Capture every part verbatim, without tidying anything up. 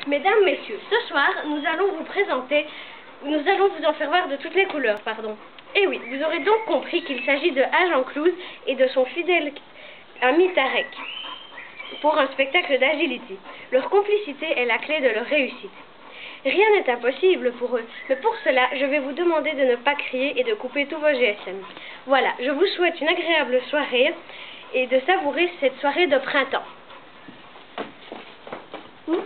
Mesdames, messieurs, ce soir, nous allons vous présenter, nous allons vous en faire voir de toutes les couleurs, pardon. Et oui, vous aurez donc compris qu'il s'agit de Agent Clouse et de son fidèle ami Tarek pour un spectacle d'agility. Leur complicité est la clé de leur réussite. Rien n'est impossible pour eux, mais pour cela, je vais vous demander de ne pas crier et de couper tous vos G S M. Voilà, je vous souhaite une agréable soirée et de savourer cette soirée de printemps. Mmh.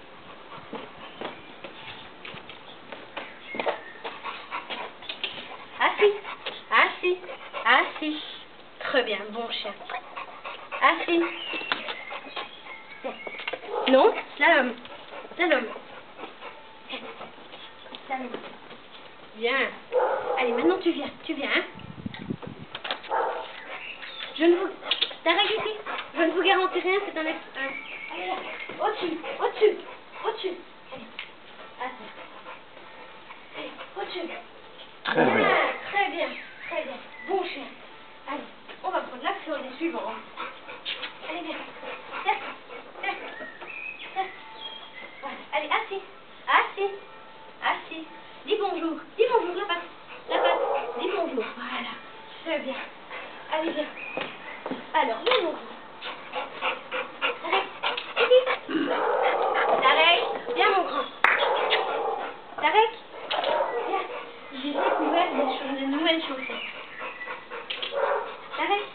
Assis, assis, assis. Très bien, bon chien. Assis. Non, slalom, slalom. Slalom. Bien. Allez, maintenant tu viens, tu viens. Hein? Je ne vous... T'arrêtes ici. Je ne vous garantis rien, c'est un... un... Allez là, au-dessus, au-dessus, au-dessus. Allez, assis. Allez, au-dessus. Très bien. bien. Très bien, très bien. Bon chien. Allez, on va prendre l'action des suivants. Allez, viens. Tiens, tiens, tiens. Voilà. Allez, assis, assis, assis. Dis bonjour, dis bonjour, la patte, la patte. Dis bonjour. Voilà, très bien. Allez, viens. Alors, viens bonjour. Tarek, ici. Tarek, viens mon grand. Tarek, viens. J'ai découvert des, choses, des nouvelles chaussettes. Tarek,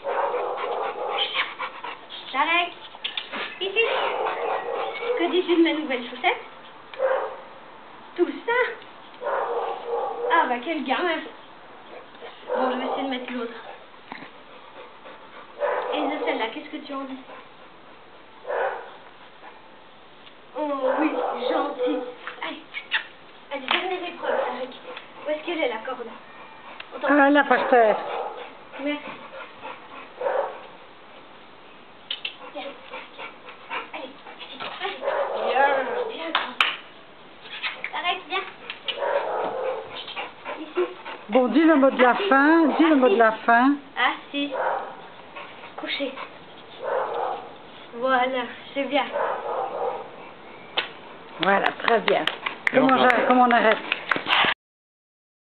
Tarek, ici. Que dis-tu de mes nouvelles chaussettes? Tout ça? Ah bah quel gamin. Bon, je vais essayer de mettre l'autre. Et de celle-là, qu'est-ce que tu en dis? Oh oui, gentil. Allez, allez, dernière épreuve, Tarek. Où est-ce qu'elle est, la corde? Ah, là, par terre. Merci. Viens. Allez, allez. Bien, bien. Tarek, viens. Ici. Bon, dis le mot de la fin, dis le mot de la fin. Assis. Couché. Voilà, c'est bien. Voilà, très bien. Comment, comment on arrête?